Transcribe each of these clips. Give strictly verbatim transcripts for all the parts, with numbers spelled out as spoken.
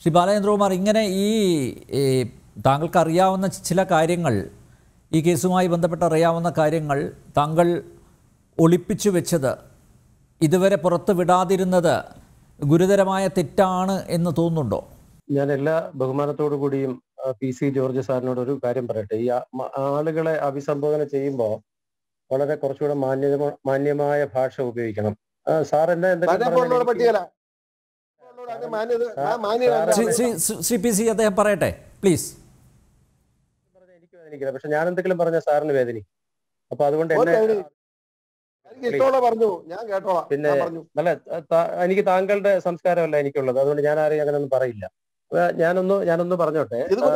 ശ്രീ ബാലചന്ദ്രകുമാർ, ഇങ്ങനെ ഈ താങ്കൾക്ക് അറിയാവുന്ന ചില കാര്യങ്ങൾ, ഈ കേസുമായി ബന്ധപ്പെട്ട് അറിയാവുന്ന കാര്യങ്ങൾ താങ്കൾ ഒളിപ്പിച്ചു വെച്ചത്, ഇതുവരെ പുറത്തു വിടാതിരുന്നത് ഗുരുതരമായ തെറ്റാണ് എന്ന് തോന്നുന്നുണ്ടോ? ഞാൻ എല്ലാ ബഹുമാനത്തോടു കൂടിയും പി സി ജോർജ് സാറിനോട് ഒരു കാര്യം പറയട്ടെ. ഈ ആളുകളെ അഭിസംബോധന ചെയ്യുമ്പോൾ വളരെ കുറച്ചുകൂടെ മാന്യ മാന്യമായ ഭാഷ ഉപയോഗിക്കണം. സാർ എന്നെ ശ്രീ പി സി അദ്ദേഹം പറയട്ടെ പ്ലീസ്. എനിക്ക് വേദനിക്കില്ല, പക്ഷെ ഞാൻ എന്തെങ്കിലും പറഞ്ഞ സാറിന് വേദനിക്കും. അപ്പൊ അതുകൊണ്ട് എന്നെ പിന്നെ നല്ല എനിക്ക് താങ്കളുടെ സംസ്കാരമല്ല എനിക്കുള്ളത്, അതുകൊണ്ട് ഞാൻ ആരെയും അങ്ങനെ ഒന്നും പറയില്ല. ഞാനൊന്ന് ഞാനൊന്ന് പറഞ്ഞോട്ടെ.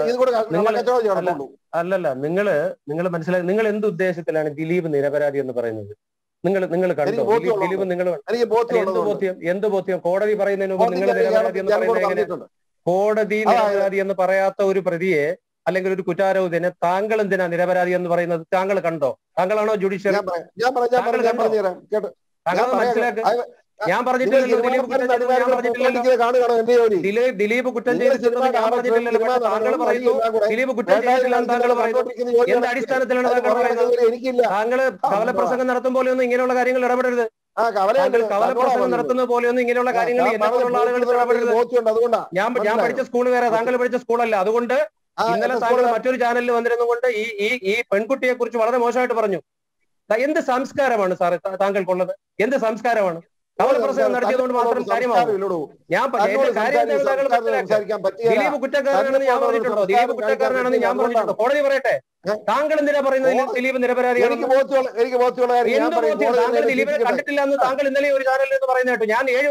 അല്ലല്ല, നിങ്ങള് നിങ്ങൾ മനസ്സിലായി, നിങ്ങൾ എന്ത് ഉദ്ദേശത്തിലാണ് ദിലീപ് നിരപരാധി എന്ന് പറയുന്നത്? നിങ്ങൾ നിങ്ങൾ കണ്ടോ ദിലീപ്? നിങ്ങൾ എന്ത് ബോധ്യം എന്ത് ബോധ്യം കോടതി പറയുന്നതിന് മുമ്പ് നിങ്ങൾ നിരപരാധി എന്ന് പറയുന്നത്? കോടതി നിരപരാധി എന്ന് പറയാത്ത ഒരു പ്രതിയെ അല്ലെങ്കിൽ ഒരു കുറ്റാരോപിതനെ താങ്കൾ എന്തിനാ നിരപരാധി എന്ന് പറയുന്നത്? താങ്കൾ കണ്ടോ? താങ്കളാണോ ജുഡീഷ്യറി? താങ്കൾ മനസ്സിലാക്കുക. ഞാൻ പറഞ്ഞിട്ടില്ലല്ലോ ദിലീപ് കുറ്റം ചെയ്തു, ഞാൻ പറഞ്ഞിട്ടില്ലല്ലോ ദിലീപ് കുറ്റം ചെയ്തിട്ടുണ്ടെന്ന് ഞാൻ പറഞ്ഞിട്ടില്ലല്ലോ. പക്ഷെ താങ്കൾ പറയുന്നു ദിലീപ് കുറ്റം ചെയ്തിട്ടില്ലെന്ന് താങ്കൾ പറയുന്നു. എന്ത് അടിസ്ഥാനത്തിലാണ് താങ്കൾ പറയുന്നത്? താങ്കൾ കവലപ്രസംഗം നടത്തുമ്പോൾ ഒന്നും ഇങ്ങനെയുള്ള കാര്യങ്ങൾ ഇടപെടരുത്. താങ്കൾ കവലപ്രസംഗം നടത്തുന്നത് പോലെയൊന്നും ഇങ്ങനെയുള്ള കാര്യങ്ങൾ എന്നെ പോലുള്ള ആളുകൾ ഇടപെടരുത്. ഞാൻ ഞാൻ പഠിച്ച സ്കൂൾ വേറെ, താങ്കൾ പഠിച്ച സ്കൂളല്ല. അതുകൊണ്ട് ഇന്നലെ താങ്കൾ മറ്റൊരു ചാനലിൽ വന്നിരുന്നുകൊണ്ട് ഈ ഈ ഈ പെൺകുട്ടിയെ കുറിച്ച് വളരെ മോശമായിട്ട് പറഞ്ഞു. എന്ത് സംസ്കാരമാണ് സാറ് താങ്കൾക്കുള്ളത്? എന്ത് സംസ്കാരമാണ്? കവലപ്രസംഗം നടത്തിയതുകൊണ്ട് മാത്രം കാര്യമാവും. ഞാൻ ദിലീപ് കുറ്റക്കാരനാണെന്ന് ഞാൻ പറഞ്ഞിട്ടുണ്ടോ? ദിലീപ് കുറ്റക്കാരനാണെന്ന് ഞാൻ പറഞ്ഞിട്ടുണ്ടോ? കോടതി പറയട്ടെ. താങ്കൾ എന്തിനാ പറയുന്നത് ദിലീപ് നിരപരാധിയാണ്? എന്ത് ബോധ്യം? താങ്കൾ ദിലീപിനെ കണ്ടിട്ടില്ല എന്ന് താങ്കൾ ഇന്നലെ ഒരു ചാനലിൽ നിന്ന് പറയുന്ന കേട്ടു. ഞാൻ ഏഴ്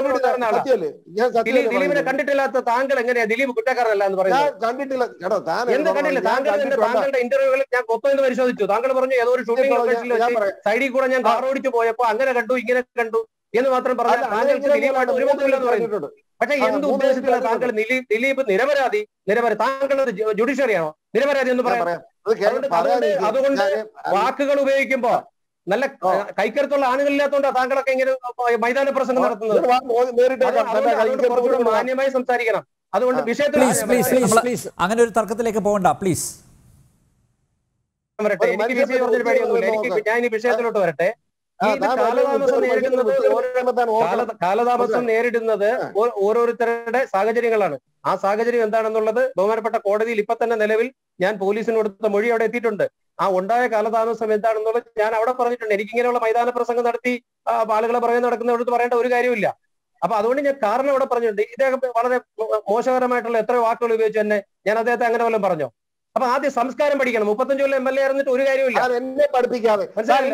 ദിലീപിനെ കണ്ടിട്ടില്ലാത്ത താങ്കൾ എങ്ങനെയാ ദിലീപ് കുറ്റക്കാരനല്ല എന്ന് പറയുന്നത്? എന്ത് കണ്ടില്ല? താങ്കൾ താങ്കളുടെ ഇന്റർവ്യൂകളിൽ ഞാൻ കൊത്തെന്ന് പരിശോധിച്ചു. താങ്കൾ പറഞ്ഞു ഏതോ ഒരു ഷൂട്ടിംഗ് ലൊക്കേഷനിൽ വെച്ച് സൈഡിൽ കൂടെ ഞാൻ കാർ ഓടിച്ചു പോയപ്പോ അങ്ങനെ കണ്ടു ഇങ്ങനെ കണ്ടു എന്ന് മാത്രം പറഞ്ഞാൽ താങ്കൾക്ക് ദിലീപായിട്ട് ഒരു ബന്ധമില്ലെന്ന് പറഞ്ഞിട്ടുണ്ട്. പക്ഷെ എന്ത് ഉദ്ദേശത്തിലാണ് താങ്കൾ ദിലീപ് നിരപരാധി നിരപരാധി താങ്കളുടെ ജുഡീഷ്യറിയാണോ നിരപരാധി എന്ന് പറയാം? അതുകൊണ്ട് വാക്കുകൾ ഉപയോഗിക്കുമ്പോ നല്ല കൈക്കരുത്തുള്ള ആണുങ്ങളില്ലാത്തതുകൊണ്ടാണ് താങ്കളൊക്കെ ഇങ്ങനെ മൈതാന പ്രസംഗം നടത്തുന്നത്. അതുകൊണ്ട് കുറച്ചുകൂടെ മാന്യമായി സംസാരിക്കണം. അതുകൊണ്ട് വിഷയത്തിൽ അങ്ങനെ ഒരു തർക്കത്തിലേക്ക് പോകണ്ട പ്ലീസ്. വരട്ടെ, എനിക്ക് വിഷയം പറഞ്ഞൊരു പേടിയൊന്നുമില്ല. എനിക്ക് ഞാൻ ഈ വിഷയത്തിലോട്ട് വരട്ടെ. കാലതാമസം നേരിടുന്നത് കാലതാമസം നേരിടുന്നത് ഓരോരുത്തരുടെ സാഹചര്യങ്ങളാണ്. ആ സാഹചര്യം എന്താണെന്നുള്ളത് ബഹുമാനപ്പെട്ട കോടതിയിൽ ഇപ്പൊ തന്നെ നിലവിൽ ഞാൻ പോലീസിന് കൊടുത്ത മൊഴി അവിടെ എത്തിയിട്ടുണ്ട്. ആ ഉണ്ടായ കാലതാമസം എന്താണെന്നുള്ളത് ഞാൻ അവിടെ പറഞ്ഞിട്ടുണ്ട്. എനിക്കിങ്ങനെയുള്ള മൈതാന പ്രസംഗം നടത്തി ആളുകളെ പറയുന്ന നടക്കുന്നവർക്ക് പറയേണ്ട ഒരു കാര്യമില്ല. അപ്പൊ അതുകൊണ്ട് ഞാൻ കാരണം അവിടെ പറഞ്ഞിട്ടുണ്ട്. ഇദ്ദേഹം വളരെ മോശകരമായിട്ടുള്ള എത്ര വാക്കുകൾ ഉപയോഗിച്ചു തന്നെ ഞാൻ അദ്ദേഹത്തെ അങ്ങനെ വല്ലതും പറഞ്ഞോ? അപ്പൊ ആദ്യം സംസ്കാരം പഠിക്കണം. മുപ്പത്തഞ്ചു കൊല്ലം എം എൽ എ ആയിരുന്നിട്ട് ഒരു കാര്യമില്ല. എന്നെ പഠിപ്പിക്കാതെ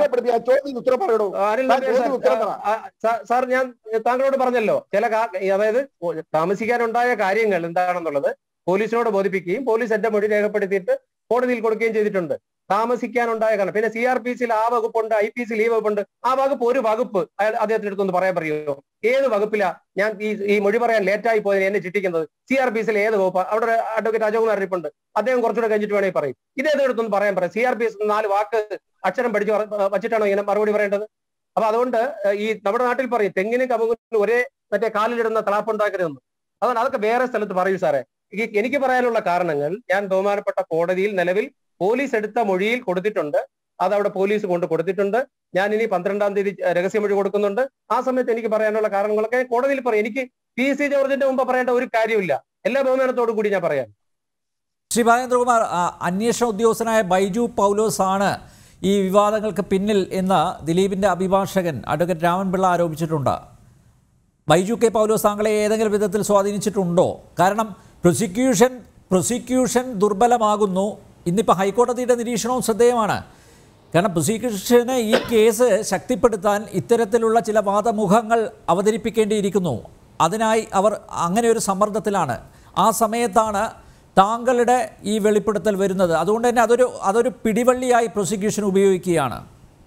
സാർ, ഞാൻ താങ്കളോട് പറഞ്ഞല്ലോ ചില അതായത് താമസിക്കാനുണ്ടായ കാര്യങ്ങൾ എന്താണെന്നുള്ളത് പോലീസിനോട് ബോധിപ്പിക്കുകയും പോലീസ് എന്റെ മൊഴി രേഖപ്പെടുത്തിയിട്ട് കോടതിയിൽ കൊടുക്കുകയും ചെയ്തിട്ടുണ്ട്. താമസിക്കാനുണ്ടായ കാരണം പിന്നെ സി ആർ പി സിയിൽ ആ വകുപ്പുണ്ട്, ഐ പി സിയിൽ ഈ വകുപ്പുണ്ട്. ആ വകുപ്പ് ഒരു വകുപ്പ് അദ്ദേഹത്തിന്റെ അടുത്തൊന്ന് പറയാൻ പറയുമോ? ഏത് വകുപ്പിലാ ഞാൻ ഈ ഈ മൊഴി പറയാൻ ലേറ്റായി പോയത് എന്നെ ചിട്ടിക്കുന്നത്? സി ആർ പി സിയിൽ ഏത് വകുപ്പ്? അവിടെ അഡ്വക്കേറ്റ് അജോകുമാർ ഇരിപ്പുണ്ട്, അദ്ദേഹം കുറച്ചുകൂടെ കഴിഞ്ഞിട്ട് വേണമെങ്കിൽ പറയും. ഇതേത് എടുത്തൊന്ന് പറയാൻ പറയാം. സി ആർ പി എസ് നാല് വാക്ക് അക്ഷരം പഠിച്ച് വച്ചിട്ടാണോ ഇങ്ങനെ മറുപടി പറയേണ്ടത്? അപ്പൊ അതുകൊണ്ട് ഈ നമ്മുടെ നാട്ടിൽ പറയും തെങ്ങിനും കമുകിനും ഒരേ മറ്റേ കാലിലിടുന്ന തളാപ്പുണ്ടാക്കരുതെന്ന്. അതുകൊണ്ട് അതൊക്കെ വേറെ സ്ഥലത്ത് പറയൂ സാറേ. എനിക്ക് പറയാനുള്ള കാരണങ്ങൾ ഞാൻ ബഹുമാനപ്പെട്ട കോടതിയിൽ നിലവിൽ പോലീസ് എടുത്ത മൊഴിയിൽ കൊടുത്തിട്ടുണ്ട്. അത് അവിടെ പോലീസ് കൊണ്ട് കൊടുത്തിട്ടുണ്ട്. ഞാൻ ഇനി പന്ത്രണ്ടാം തീയതി രഹസ്യമൊഴി കൊടുക്കുന്നുണ്ട്. ആ സമയത്ത് എനിക്ക് പറയാനുള്ള കാരണങ്ങളൊക്കെ കോടതിയിൽ പറയും. എനിക്ക് പി സി ജോർജിന്റെ മുമ്പ് പറയേണ്ട ഒരു കാര്യമില്ല. എല്ലാ ബഹുമാനത്തോടു കൂടി ഞാൻ പറയാം. ശ്രീ ബാലേന്ദ്രകുമാർ, അന്വേഷണ ഉദ്യോഗസ്ഥനായ ബൈജു പൗലോസ് ആണ് ഈ വിവാദങ്ങൾക്ക് പിന്നിൽ എന്ന് ദിലീപിന്റെ അഭിഭാഷകൻ അഡ്വക്കേറ്റ് രാമൻപിള്ള ആരോപിച്ചിട്ടുണ്ട്. ബൈജു കെ പൗലോസ് താങ്കളെ ഏതെങ്കിലും വിധത്തിൽ സ്വാധീനിച്ചിട്ടുണ്ടോ? കാരണം പ്രോസിക്യൂഷൻ പ്രോസിക്യൂഷൻ ദുർബലമാകുന്നു. ഇന്നിപ്പോൾ ഹൈക്കോടതിയുടെ നിരീക്ഷണവും ശ്രദ്ധേയമാണ്. കാരണം പ്രോസിക്യൂഷന് ഈ കേസ് ശക്തിപ്പെടുത്താൻ ഇത്തരത്തിലുള്ള ചില വാദമുഖങ്ങൾ അവതരിപ്പിക്കേണ്ടിയിരിക്കുന്നു. അതിനായി അവർ അങ്ങനെ ഒരു സമ്മർദ്ദത്തിലാണ്. ആ സമയത്താണ് താങ്കളുടെ ഈ വെളിപ്പെടുത്തൽ വരുന്നത്. അതുകൊണ്ട് തന്നെ അതൊരു അതൊരു പിടിവള്ളിയായി പ്രോസിക്യൂഷൻ ഉപയോഗിക്കുകയാണ്.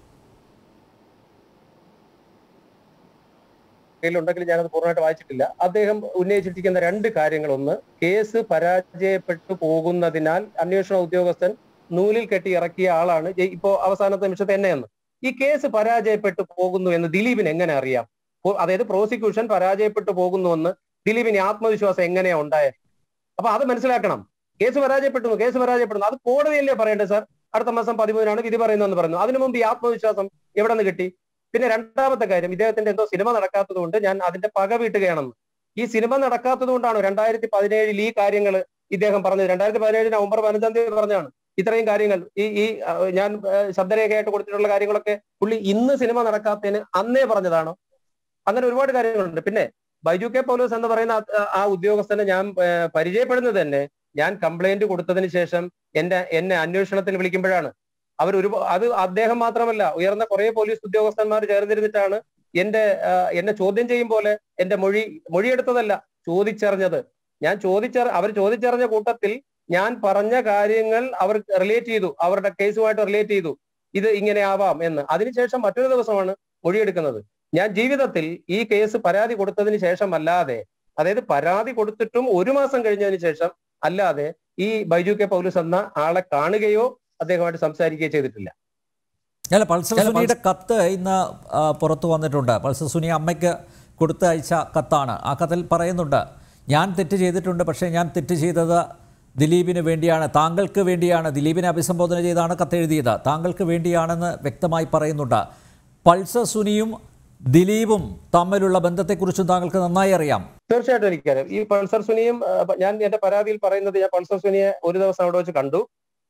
ഉണ്ടെങ്കിൽ ഞാനത് പൂർണ്ണമായിട്ട് വായിച്ചിട്ടില്ല. അദ്ദേഹം ഉന്നയിച്ചിരിക്കുന്ന രണ്ട് കാര്യങ്ങൾ: ഒന്ന്, കേസ് പരാജയപ്പെട്ടു പോകുന്നതിനാൽ അന്വേഷണ ഉദ്യോഗസ്ഥൻ നൂലിൽ കെട്ടി ഇറക്കിയ ആളാണ് ഇപ്പോ അവസാനത്തെ നിമിഷത്തെ എന്നെയെന്ന്. ഈ കേസ് പരാജയപ്പെട്ടു പോകുന്നു എന്ന് ദിലീപിന് എങ്ങനെ അറിയാം? അതായത് പ്രോസിക്യൂഷൻ പരാജയപ്പെട്ടു പോകുന്നുവെന്ന് ദിലീപിന് ആത്മവിശ്വാസം എങ്ങനെയാ ഉണ്ടായത്? അപ്പൊ അത് മനസ്സിലാക്കണം. കേസ് പരാജയപ്പെടുന്നു കേസ് പരാജയപ്പെടുന്നു അത് കോടതിയല്ലേ പറയേണ്ടത് സാർ? അടുത്ത മാസം പതിമൂന്നിനാണ് വിധി പറയുന്നതെന്ന് പറഞ്ഞു. അതിനു മുമ്പ് ഈ ആത്മവിശ്വാസം എവിടെ നിന്ന് കിട്ടി? പിന്നെ രണ്ടാമത്തെ കാര്യം, ഇദ്ദേഹത്തിന്റെ എന്തോ സിനിമ നടക്കാത്തത് കൊണ്ട് ഞാൻ അതിന്റെ പക വീട്ടുകയാണെന്ന്. ഈ സിനിമ നടക്കാത്തത് കൊണ്ടാണ് രണ്ടായിരത്തി പതിനേഴിൽ ഈ കാര്യങ്ങൾ ഇദ്ദേഹം പറഞ്ഞത്. രണ്ടായിരത്തി പതിനേഴ് നവംബർ പതിനഞ്ചാം തീയതി പറഞ്ഞാണ് ഇത്രയും കാര്യങ്ങൾ. ഈ ഈ ഞാൻ ശബ്ദരേഖയായിട്ട് കൊടുത്തിട്ടുള്ള കാര്യങ്ങളൊക്കെ പുള്ളി ഇന്ന് സിനിമ നടക്കാത്തതിന് അന്നേ പറഞ്ഞതാണോ? അങ്ങനെ ഒരുപാട് കാര്യങ്ങളുണ്ട്. പിന്നെ ബൈജു കെ പൗലോസ് എന്ന് പറയുന്ന ആ ഉദ്യോഗസ്ഥനെ ഞാൻ പരിചയപ്പെടുന്നത് തന്നെ ഞാൻ കംപ്ലൈന്റ് കൊടുത്തതിന് ശേഷം എന്റെ എന്നെ അന്വേഷണത്തിന് വിളിക്കുമ്പോഴാണ്. അവർ ഒരു അത് അദ്ദേഹം മാത്രമല്ല, ഉയർന്ന കുറെ പോലീസ് ഉദ്യോഗസ്ഥന്മാർ ചേർന്നിരുന്നിട്ടാണ് എന്റെ എന്നെ ചോദ്യം ചെയ്യും പോലെ എന്റെ മൊഴി മൊഴിയെടുത്തതല്ല, ചോദിച്ചറിഞ്ഞത്. ഞാൻ ചോദിച്ചറി അവർ ചോദിച്ചറിഞ്ഞ കൂട്ടത്തിൽ ഞാൻ പറഞ്ഞ കാര്യങ്ങൾ അവർ റിലേറ്റ് ചെയ്തു, അവരുടെ കേസുമായിട്ട് റിലേറ്റ് ചെയ്തു, ഇത് ഇങ്ങനെ ആവാം എന്ന്. അതിനുശേഷം മറ്റൊരു ദിവസമാണ് മൊഴിയെടുക്കുന്നത്. ഞാൻ ജീവിതത്തിൽ ഈ കേസ് പരാതി കൊടുത്തതിന് ശേഷം അല്ലാതെ, അതായത് പരാതി കൊടുത്തിട്ടും ഒരു മാസം കഴിഞ്ഞതിന് ശേഷം അല്ലാതെ ഈ ബൈജു കെ പൗലോസ് എന്ന ആളെ കാണുകയോ അദ്ദേഹമായിട്ട് സംസാരിക്കുകയോ ചെയ്തിട്ടില്ല. അല്ല, പൾസർ സുനിയുടെ കത്ത് ഇന്ന് പുറത്തു വന്നിട്ടുണ്ട്. പൾസർ സുനി അമ്മയ്ക്ക് കൊടുത്തയച്ച കത്താണ്. ആ കത്തിൽ പറയുന്നുണ്ട്, ഞാൻ തെറ്റ് ചെയ്തിട്ടുണ്ട്, പക്ഷേ ഞാൻ തെറ്റ് ചെയ്തത് ദിലീപിന് വേണ്ടിയാണ്, താങ്കൾക്ക് വേണ്ടിയാണ്. ദിലീപിനെ അഭിസംബോധന ചെയ്താണ് കത്തെഴുതിയത്, താങ്കൾക്ക് വേണ്ടിയാണെന്ന് വ്യക്തമായി പറയുന്നുണ്ട്. പൾസർ സുനിയും ദിലീപും തമ്മിലുള്ള ബന്ധത്തെക്കുറിച്ചും താങ്കൾക്ക് നന്നായി അറിയാം. തീർച്ചയായിട്ടും എനിക്കറിയാം. ഈ പൾസർ സുനിയും ഞാൻ എന്റെ പരാതിയിൽ പറയുന്നത്, ഞാൻ പൾസർ സുനിയെ ഒരു ദിവസം അവിടെ വെച്ച് കണ്ടു.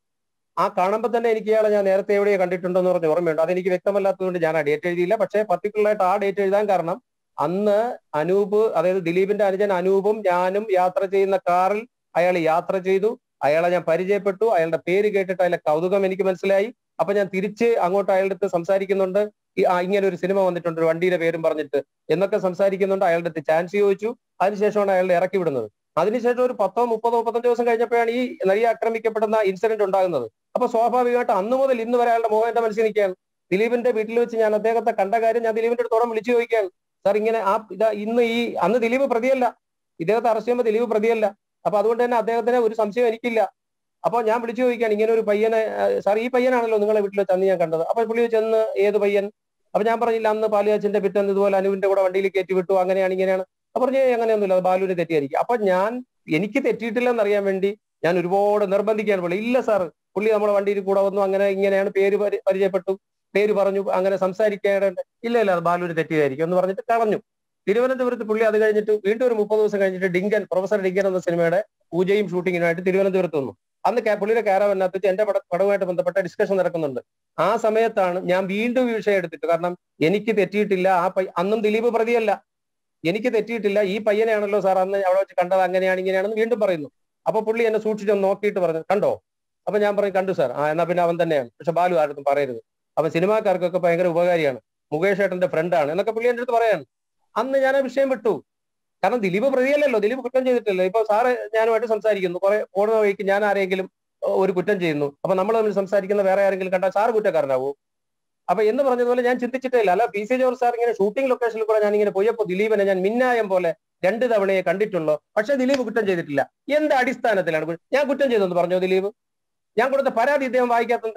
ആ കാണുമ്പോൾ തന്നെ എനിക്ക് ഇയാളെ ഞാൻ നേരത്തെ എവിടെയോ കണ്ടിട്ടുണ്ടോ എന്ന് പറഞ്ഞ് ഓർമ്മയുണ്ട്. അതെനിക്ക് വ്യക്തമല്ലാത്തതുകൊണ്ട് ഞാൻ ആ ഡേറ്റ് എഴുതിയില്ല. പക്ഷേ പർട്ടിക്കുലർ ആയിട്ട് ആ ഡേറ്റ് എഴുതാൻ കാരണം അന്ന് അനൂപ്, അതായത് ദിലീപിന്റെ അനുജൻ അനൂപും ഞാനും യാത്ര ചെയ്യുന്ന കാറിൽ അയാൾ യാത്ര ചെയ്തു. അയാളെ ഞാൻ പരിചയപ്പെട്ടു. അയാളുടെ പേര് കേട്ടിട്ട് അതിലെ കൗതുകം എനിക്ക് മനസ്സിലായി. അപ്പൊ ഞാൻ തിരിച്ച് അങ്ങോട്ട് അയാളുടെ അടുത്ത് സംസാരിക്കുന്നുണ്ട്. ഇങ്ങനെ ഒരു സിനിമ വന്നിട്ടുണ്ട്, ഒരു വണ്ടിയുടെ പേരും പറഞ്ഞിട്ട് എന്നൊക്കെ സംസാരിക്കുന്നുണ്ട്. അയാളുടെ അടുത്ത് ചാൻസ് ചോദിച്ചു. അതിനുശേഷമാണ് അയാളുടെ ഇറക്കി വിടുന്നത്. അതിനുശേഷം ഒരു പത്തോ മുപ്പതോ മുപ്പത്തഞ്ചോ ദിവസം കഴിഞ്ഞപ്പോഴാണ് ഈ നടിയെ ആക്രമിക്കപ്പെടുന്ന ഇൻസിഡന്റ് ഉണ്ടാകുന്നത്. അപ്പൊ സ്വാഭാവികമായിട്ട് അന്ന് മുതൽ ഇന്ന് വരെ അയാളുടെ മോഹം എന്റെ മനസ്സിൽ നിൽക്കുകയാണ്. ദിലീപിന്റെ വീട്ടിൽ വെച്ച് ഞാൻ അദ്ദേഹത്തെ കണ്ട കാര്യം ഞാൻ ദിലീപിന്റെ അടുത്തോളം വിളിച്ചു ചോദിക്കുകയാണ്. സാർ ഇങ്ങനെ ആ ഇതാ ഇന്ന് ഈ അന്ന് ദിലീപ് പ്രതിയല്ല, ഇദ്ദേഹത്തെ അറസ്റ്റ് ചെയ്യുമ്പോൾ ദിലീപ് പ്രതിയല്ല. അപ്പൊ അതുകൊണ്ട് തന്നെ അദ്ദേഹത്തിന് ഒരു സംശയം എനിക്കില്ല. അപ്പൊ ഞാൻ വിളിച്ചു ചോദിക്കുകയാണ്, ഇങ്ങനെ ഒരു പയ്യനെ, സാർ ഈ പയ്യനാണല്ലോ നിങ്ങളെ വീട്ടിൽ വെച്ച് അന്ന് ഞാൻ കണ്ടത്. അപ്പൊ പുള്ളി ചെന്ന് ഏത് പയ്യൻ? അപ്പൊ ഞാൻ പറഞ്ഞില്ല, അന്ന് പാലിയാച്ചിന്റെ പിറ്റേന്ന് ഇതുപോലെ അനുവിന്റെ കൂടെ വണ്ടിയിൽ കയറ്റി വിട്ടു, അങ്ങനെയാണ് ഇങ്ങനെയാണ്. അപ്പൊ പറഞ്ഞേ അങ്ങനെയൊന്നുമില്ല, അത് ബാലുവിന് തെറ്റിയായിരിക്കും. അപ്പൊ ഞാൻ എനിക്ക് തെറ്റിയിട്ടില്ലെന്ന് അറിയാൻ വേണ്ടി ഞാൻ ഒരുപാട് നിർബന്ധിക്കാൻ പോലെ, ഇല്ല സാർ പുള്ളി നമ്മുടെ വണ്ടിയിൽ കൂടെ വന്നു, അങ്ങനെ ഇങ്ങനെയാണ്, പേര് പരിചയപ്പെട്ടു, പേര് പറഞ്ഞു, അങ്ങനെ സംസാരിക്കേണ്ട, ഇല്ല ഇല്ല അത് ബാലുവിന് തെറ്റിയതായിരിക്കും എന്ന് പറഞ്ഞിട്ട് കളഞ്ഞു. തിരുവനന്തപുരത്ത് പുള്ളി അത് കഴിഞ്ഞിട്ട് വീണ്ടും ഒരു മുപ്പത് ദിവസം കഴിഞ്ഞിട്ട് ഡിങ്കൻ, പ്രൊഫസർ ഡിങ്കൻ എന്ന സിനിമയുടെ പൂജയും ഷൂട്ടിങ്ങിനായിട്ട് തിരുവനന്തപുരത്ത് വന്നു. അന്ന് പുള്ളിയുടെ കാരവനകത്ത് വെച്ച് എന്റെ പട പടവുമായിട്ട് ബന്ധപ്പെട്ട ഡിസ്കഷൻ നടക്കുന്നുണ്ട്. ആ സമയത്താണ് ഞാൻ വീണ്ടും ഈ വിഷയം എടുത്തിട്ട്, കാരണം എനിക്ക് തെറ്റിയിട്ടില്ല, ആ പയ്യ അന്നും ദിലീപ് പ്രതിയല്ല, എനിക്ക് തെറ്റിയിട്ടില്ല, ഈ പയ്യനെയാണല്ലോ സാർ അന്ന് അവിടെ വെച്ച് കണ്ടത്, അങ്ങനെയാണ് ഇങ്ങനെയാണെന്ന് വീണ്ടും പറയുന്നു. അപ്പൊ പുള്ളി എന്നെ സൂക്ഷിച്ചൊന്ന് നോക്കിയിട്ട് പറഞ്ഞു, കണ്ടോ? അപ്പൊ ഞാൻ പറയും കണ്ടു സാർ. ആ എന്നാ പിന്നെ അവൻ തന്നെയാണ്, പക്ഷെ ബാലു ആരും പറയരുത്, അവൻ സിനിമാക്കാർക്കൊക്കെ ഭയങ്കര ഉപകാരിയാണ്, മുകേഷ് ഏട്ടന്റെ ഫ്രണ്ടാണ് എന്നൊക്കെ പുള്ളി എന്റെ അടുത്ത് പറയാണ്. അന്ന് ഞാൻ ആ വിഷയം വിട്ടു. കാരണം ദിലീപ് പ്രതിയല്ലല്ലോ, ദിലീപ് കുറ്റം ചെയ്തിട്ടില്ല. ഇപ്പൊ സാറ് ഞാനുമായിട്ട് സംസാരിക്കുന്നു, കുറെ പോകുന്ന വഴിക്ക് ഞാൻ ആരെങ്കിലും ഒരു കുറ്റം ചെയ്യുന്നു, അപ്പൊ നമ്മൾ തമ്മിൽ സംസാരിക്കുന്ന വേറെ ആരെങ്കിലും കണ്ടാൽ സാറ് കുറ്റക്കാരനാവൂ? അപ്പൊ എന്ന് പറഞ്ഞതുപോലെ ഞാൻ ചിന്തിച്ചിട്ടേ ഇല്ല. അല്ല, പി സി ജോർജ് സാർ ഇങ്ങനെ ഷൂട്ടിംഗ് ലൊക്കേഷനിൽ കൂടെ ഞാൻ ഇങ്ങനെ പോയപ്പോ ദിലീപിനെ ഞാൻ മിന്നായം പോലെ രണ്ട് തവണയെ കണ്ടിട്ടുള്ളൂ, പക്ഷെ ദിലീപ് കുറ്റം ചെയ്തിട്ടില്ല. എന്ത് അടിസ്ഥാനത്തിലാണ് ഞാൻ കുറ്റം ചെയ്തെന്ന് പറഞ്ഞോ ദിലീപ്? ഞാൻ കൊടുത്ത പരാതി ഇദ്ദേഹം വായിക്കാത്തത്?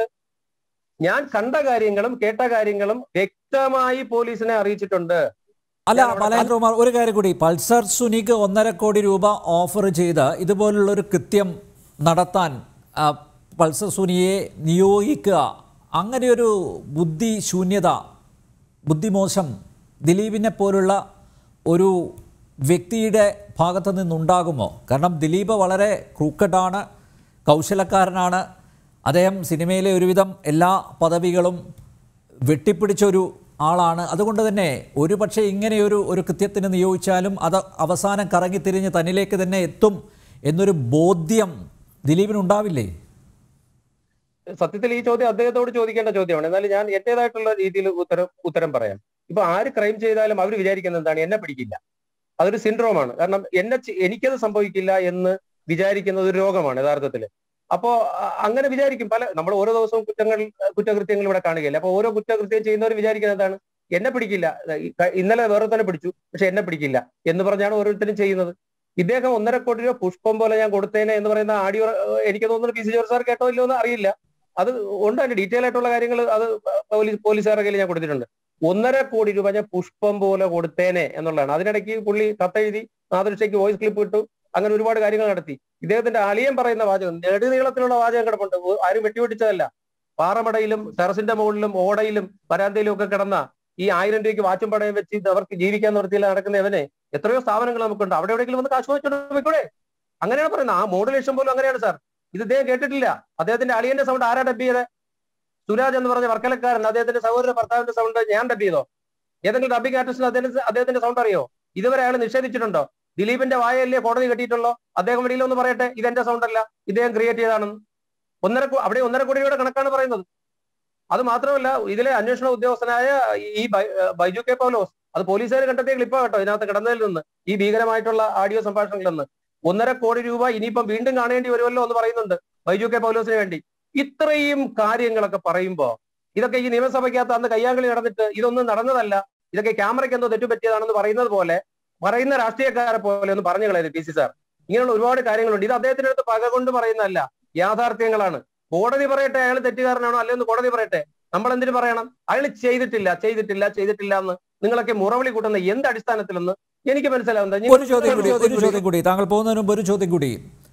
ഞാൻ കണ്ട കാര്യങ്ങളും കേട്ട കാര്യങ്ങളും വ്യക്തമായി പോലീസിനെ അറിയിച്ചിട്ടുണ്ട്. അല്ല മലയേന്ദ്രകുമാർ, ഒരു കാര്യം കൂടി, പൾസർ സുനിക്ക് ഒന്നര കോടി രൂപ ഓഫർ ചെയ്ത് ഇതുപോലുള്ളൊരു കൃത്യം നടത്താൻ പൾസർ സുനിയെ നിയോഗിക്കുക, അങ്ങനെയൊരു ബുദ്ധി ശൂന്യത, ബുദ്ധിമോശം ദിലീപിനെ പോലുള്ള ഒരു വ്യക്തിയുടെ ഭാഗത്തു നിന്നുണ്ടാകുമോ? കാരണം ദിലീപ് വളരെ ക്രൂക്കഡാണ്, കൗശലക്കാരനാണ്. അദ്ദേഹം സിനിമയിലെ ഒരുവിധം എല്ലാ പദവികളും വെട്ടിപ്പിടിച്ചൊരു ആളാണ്. അതുകൊണ്ട് തന്നെ ഒരു പക്ഷേ ഇങ്ങനെയൊരു ഒരു കൃത്യത്തിന് നിയോഗിച്ചാലും അത് അവസാനം കറങ്ങിത്തിരിഞ്ഞ് തന്നിലേക്ക് തന്നെ എത്തും എന്നൊരു ബോധ്യം ദിലീപിനുണ്ടാവില്ലേ? സത്യത്തിൽ ഈ ചോദ്യം അദ്ദേഹത്തോട് ചോദിക്കേണ്ട ചോദ്യമാണ്. എന്നാലും ഞാൻ എന്റേതായിട്ടുള്ള രീതിയിൽ ഉത്തരം ഉത്തരം പറയാം. ഇപ്പൊ ആര് ക്രൈം ചെയ്താലും അവർ വിചാരിക്കുന്നത് എന്താണ്? എന്നെ പിടിക്കില്ല. അതൊരു സിൻഡ്രോമാണ്. കാരണം എന്നെ എനിക്കത് സംഭവിക്കില്ല എന്ന് വിചാരിക്കുന്നത് ഒരു രോഗമാണ് യഥാർത്ഥത്തില്. അപ്പോ അങ്ങനെ വിചാരിക്കും പല, നമ്മൾ ഓരോ ദിവസവും കുറ്റങ്ങൾ കുറ്റകൃത്യങ്ങൾ ഇവിടെ കാണുകയില്ല. അപ്പൊ ഓരോ കുറ്റകൃത്യം ചെയ്യുന്നവർ വിചാരിക്കുന്നത് എന്താണ്? എന്നെ പിടിക്കില്ല, ഇന്നലെ വേറെ തന്നെ പിടിച്ചു, പക്ഷെ എന്നെ പിടിക്കില്ല എന്ന് പറഞ്ഞാണ് ഓരോരുത്തരും ചെയ്യുന്നത്. ഇദ്ദേഹം ഒന്നര കോടി രൂപ പുഷ്പം പോലെ ഞാൻ കൊടുത്തേനെ എന്ന് പറയുന്ന ആഡിയോ എനിക്ക് തോന്നുന്നു പി സി ജോർജ് സാർ കേട്ടോ ഇല്ലോ എന്ന് അറിയില്ല. അത് ഉണ്ട്, അതിന്റെ ഡീറ്റെയിൽ ആയിട്ടുള്ള കാര്യങ്ങൾ അത് പോലീസ് പോലീസുകാരുടെ കയ്യിൽ ഞാൻ കൊടുത്തിട്ടുണ്ട്. ഒന്നര കോടി രൂപ ഞാൻ പുഷ്പം പോലെ കൊടുത്തേനെ എന്നുള്ളതാണ്. അതിനിടയ്ക്ക് പുള്ളി കത്തെഴുതി നാദൃശ്യക്ക് വോയിസ് ക്ലിപ്പ് ഇട്ടു, അങ്ങനെ ഒരുപാട് കാര്യങ്ങൾ നടത്തി. ഇദ്ദേഹത്തിന്റെ അളിയൻ പറയുന്ന വാചകം നെടുനീളത്തിലുള്ള വാചകം കിടപ്പുണ്ട്, ആരും വെട്ടിവെട്ടിച്ചതല്ല. പാറമടയിലും ടെറസിന്റെ മുകളിലും ഓടയിലും വരാന്തയിലും ഒക്കെ കിടന്ന ഈ ആയിരം രൂപയ്ക്ക് വാച്ചും പടയം വെച്ച് അവർക്ക് ജീവിക്കാൻ നിർത്തിയില്ല നടക്കുന്നവനെ എത്രയോ സ്ഥാപനങ്ങൾ നമുക്കുണ്ട്, അവിടെ എവിടെയെങ്കിലും വന്ന് കാശ് വെച്ചോണ്ട് പോയിക്കൂടെ? അങ്ങനെയാണ് പറയുന്നത്. ആ മോഡുലേഷൻ പോലും അങ്ങനെയാണ് സാർ. ഇത് ഇദ്ദേഹം കേട്ടിട്ടില്ല. അദ്ദേഹത്തിന്റെ അളിയന്റെ സൗണ്ട് ആരാ ഡബ് ചെയ്തത്? സുരാജ് എന്ന് പറഞ്ഞ വർക്കലക്കാരൻ, അദ്ദേഹത്തിന്റെ സഹോദര ഭർത്താവിന്റെ സൗണ്ട് ഞാൻ ഡബ് ചെയ്തോ? ഏതെങ്കിലും ഡബിംഗ് ആർട്ടിസ്റ്റിന് അദ്ദേഹത്തിന് അദ്ദേഹത്തിന്റെ സൗണ്ട് അറിയോ? ഇതുവരെ അയാൾ നിഷേധിച്ചിട്ടുണ്ടോ? ദിലീപിന്റെ വായല്ലേ കോടതി കെട്ടിയിട്ടുള്ളോ? അദ്ദേഹം വഴിയിലൊന്ന് പറയട്ടെ, ഇതെന്റെ സൗണ്ട് അല്ല, ഇദ്ദേഹം ക്രിയേറ്റ് ചെയ്താണെന്ന്. ഒന്നര അവിടെ ഒന്നര കോടി രൂപയുടെ കണക്കാണ് പറയുന്നത്. അത് മാത്രമല്ല, ഇതിലെ അന്വേഷണ ഉദ്യോഗസ്ഥനായ ഈ ബൈജു കെ പൗലോസ്, അത് പോലീസുകാർ കണ്ടെത്തിയ ക്ലിപ്പാ കേട്ടോ, ഇതിനകത്ത് കിടന്നതിൽ നിന്ന്, ഈ ഭീകരമായിട്ടുള്ള ആഡിയോ സംഭാഷണങ്ങളിൽ നിന്ന് ഒന്നര കോടി രൂപ ഇനിയിപ്പം വീണ്ടും കാണേണ്ടി വരുമല്ലോ എന്ന് പറയുന്നുണ്ട് ബൈജു കെ പൗലോസിന് വേണ്ടി. ഇത്രയും കാര്യങ്ങളൊക്കെ പറയുമ്പോ ഇതൊക്കെ ഈ നിയമസഭയ്ക്കകത്ത് അന്ന് കയ്യാങ്കളി നടന്നിട്ട് ഇതൊന്നും നടന്നതല്ല, ഇതൊക്കെ ക്യാമറയ്ക്ക് എന്തോ തെറ്റുപറ്റിയതാണെന്ന് പറയുന്നത് പോലെ പറയുന്ന രാഷ്ട്രീയക്കാരെ പോലെ ഒന്ന് പറഞ്ഞു കളയരുത് പി സി സാർ. ഇങ്ങനെയുള്ള ഒരുപാട് കാര്യങ്ങളുണ്ട്. ഇത് അദ്ദേഹത്തിന്റെ അടുത്ത് പക കൊണ്ട് പറയുന്നതല്ല, യാഥാർത്ഥ്യങ്ങളാണ്. കോടതി പറയട്ടെ അയാൾ തെറ്റുകാരനാണോ അല്ലെന്ന് കോടതി പറയട്ടെ, നമ്മൾ എന്തിനു പറയണം? അയാൾ ചെയ്തിട്ടില്ല ചെയ്തിട്ടില്ല ചെയ്തിട്ടില്ല എന്ന് നിങ്ങളൊക്കെ മുറവിളി കൂട്ടുന്ന എന്ത് അടിസ്ഥാനത്തിലെന്ന് എനിക്ക് മനസ്സിലാവുന്നത്. ഒരു ചോദ്യം കൂടി ഒരു ചോദ്യം കൂടി താങ്കൾ പോകുന്നതിന് മുമ്പ് ഒരു ചോദ്യം കൂടി.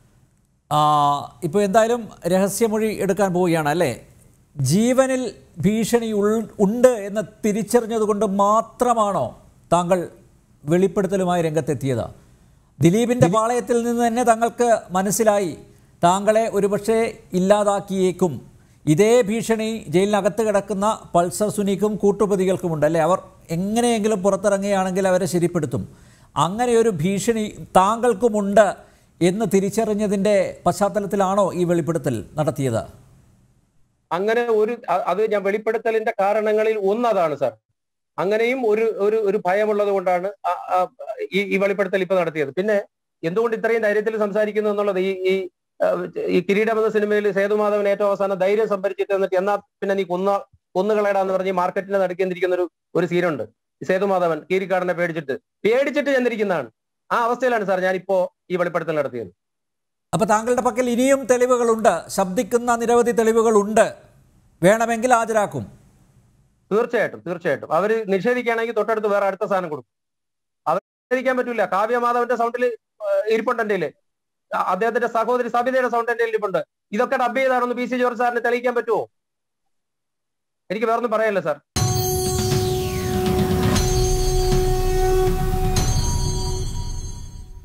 ഇപ്പോൾ എന്തായാലും രഹസ്യമൊഴി എടുക്കാൻ പോവുകയാണ് അല്ലേ? ജീവനിൽ ഭീഷണി ഉണ്ട് എന്ന് തിരിച്ചറിഞ്ഞത് കൊണ്ട് മാത്രമാണോ താങ്കൾ വെളിപ്പെടുത്തലുമായി രംഗത്തെത്തിയത്? ദിലീപിൻ്റെ പാളയത്തിൽ നിന്ന് തന്നെ താങ്കൾക്ക് മനസ്സിലായി താങ്കളെ ഒരുപക്ഷെ ഇല്ലാതാക്കിയേക്കും, ഇതേ ഭീഷണി ജയിലിനകത്ത് കിടക്കുന്ന പൾസർ സുനിക്കും കൂട്ടുപ്രതികൾക്കുമുണ്ട് അല്ലേ? അവർ എങ്ങനെയെങ്കിലും പുറത്തിറങ്ങുകയാണെങ്കിൽ അവരെ ശരിപ്പെടുത്തും. അങ്ങനെയൊരു ഭീഷണി താങ്കൾക്കുമുണ്ട് എന്ന് തിരിച്ചറിഞ്ഞതിൻ്റെ പശ്ചാത്തലത്തിലാണോ ഈ വെളിപ്പെടുത്തൽ നടത്തിയത്? അങ്ങനെ ഒരു അത് ഞാൻ വെളിപ്പെടുത്തലിന്റെ കാരണങ്ങളിൽ ഒന്നതാണ് സാർ. അങ്ങനെയും ഒരു ഒരു ഒരു ഭയമുള്ളത് കൊണ്ടാണ് ഈ ഈ വെളിപ്പെടുത്തൽ ഇപ്പൊ നടത്തിയത്. പിന്നെ എന്തുകൊണ്ട് ഇത്രയും ധൈര്യത്തിൽ സംസാരിക്കുന്നു എന്നുള്ളത്, ഈ ഈ ഈ കിരീടം എന്ന സിനിമയിൽ സേതുമാധവൻ ഏറ്റവും അവസാനം ധൈര്യം സംഭരിച്ചിട്ട് എന്നിട്ട് എന്നാ പിന്നെ നീ കൊന്ന കൊന്നുകളയടാന്ന് പറഞ്ഞ് മാർക്കറ്റിനെ നടക്കേണ്ടിരിക്കുന്ന ഒരു ഒരു സീനുണ്ട്. സേതുമാധവൻ കീരിക്കാടനെ പേടിച്ചിട്ട് പേടിച്ചിട്ട് ചെന്നിരിക്കുന്നതാണ്. ആ അവസ്ഥയിലാണ് സാർ ഞാനിപ്പോ ഈ വെളിപ്പെടുത്തൽ നടത്തിയത്. അപ്പൊ താങ്കളുടെ പക്കൽ ഇനിയും തെളിവുകളുണ്ട്, ശബ്ദിക്കുന്ന നിരവധി തെളിവുകളുണ്ട്, വേണമെങ്കിൽ ഹാജരാക്കും. തീർച്ചയായിട്ടും തീർച്ചയായിട്ടും അവര് നിഷേധിക്കുകയാണെങ്കിൽ തൊട്ടടുത്ത് വേറെ അടുത്ത സാധനം കൊടുക്കും. അവർ നിഷേധിക്കാൻ പറ്റൂല. കാവ്യമാധവന്റെ സൗണ്ടിൽ ഇരിപ്പുണ്ട് എൻ്റെ, അദ്ദേഹത്തിന്റെ സഹോദരി സബിതയുടെ സൗണ്ട് എൻ്റെ ഇരിപ്പുണ്ട്. ഇതൊക്കെ ഡബ് ചെയ്താണെന്ന് പി സി ജോർജ് സാറിന് തെളിയിക്കാൻ പറ്റുമോ? എനിക്ക് വേറൊന്നും പറയാനില്ല സാർ.